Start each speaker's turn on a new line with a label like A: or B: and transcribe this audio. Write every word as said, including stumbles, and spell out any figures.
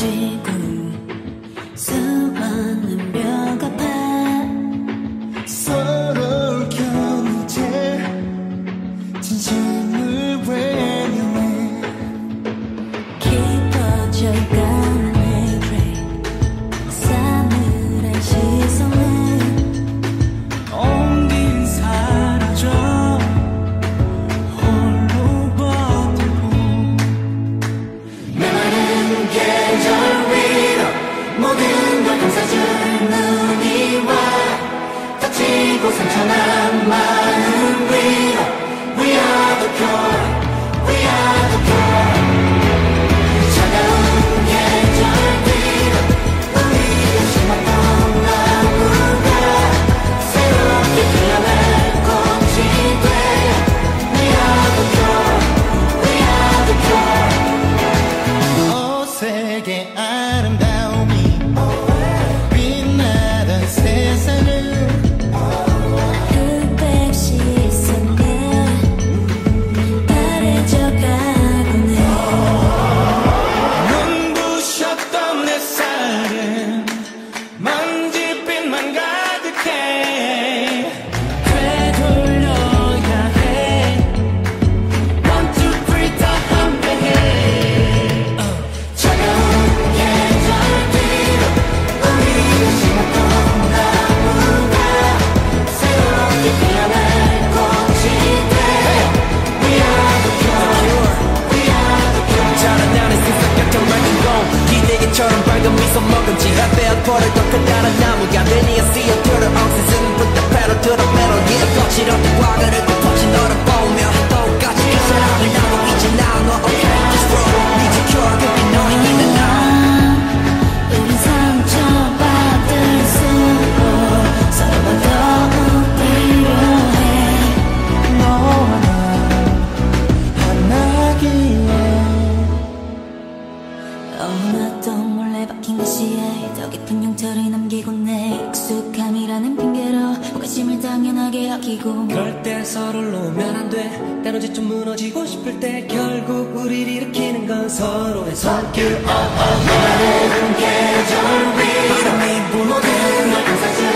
A: 무너지고 수많은 벽 앞에
B: 서로를 겨눈 채 진심을 외면해
A: 깊어져가는 regret 싸늘한 시선에
B: 온기 사라져 홀로 버티고 메마른 계절 위로 모든 걸 감싸줄 눈이 와 다치고 상처난 마음 위로 We are the core, we are the core 차가운 계절 위로 우리가 심었던 나무가 새롭게 피어날 꽃이 되어 We are the core, we are the core 어색의 아름다움이 빛나던 세상을
A: 흑백 시선에 바래져가곤 해
B: 눈부셨던 햇살은 먼지빛만 가득해 되돌려야 해 One, two, three 다 함께해 차가운 계절 뒤로 우리가 심었던 나무가 새롭게 피어날 꽃이 되어 We are the cure, we are the cure
C: 자라나는 세상 곁을 맑은 공 기대기처럼 밝은 미소 먹음직한 배열포를 더 커다란 나무가 되니 I see you through the oxygen Put the pedal to the metal Yeah 거칠었던 과거를 덮어진 너를 보며 똑같이 그 사랑을 나누고 이제 나눠 Okay just roll 네 지켜라 그게 너의 있는 나
A: 우린 상처받을수록 서로가 더욱 필요해
B: 너와 나 하나기에
A: 어느 나도 몰래 박힌 가시에 더 깊은 용처를 남기고 내 익숙함이라는 핑계로 호기심을 당연하게 여기고
C: 그럴 때 서로를 놓으면 안 돼 때론 지쳐 무너지고 싶을 때 결국 우리를 일으키는 건 서로의 손길
B: 메마른 계절 위
C: 바람이 불고
B: 모든 걸 감싸줄